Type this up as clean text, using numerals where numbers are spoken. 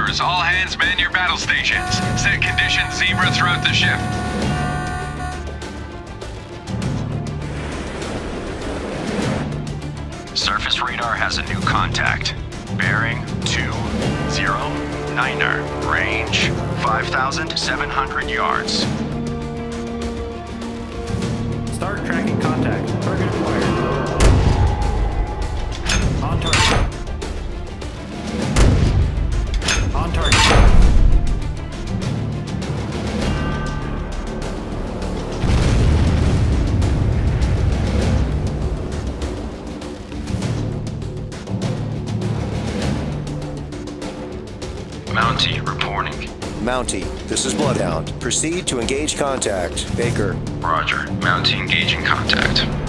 orders. All hands man your battle stations. Set conditions zebra throughout the shift. Surface radar has a new contact. Bearing 209er. Range 5,700 yards. Start tracking contact. Target acquired. On target. On target. Mountie reporting. Mountie, this is Bloodhound. Proceed to engage contact. Baker. Roger. Mountie engaging contact.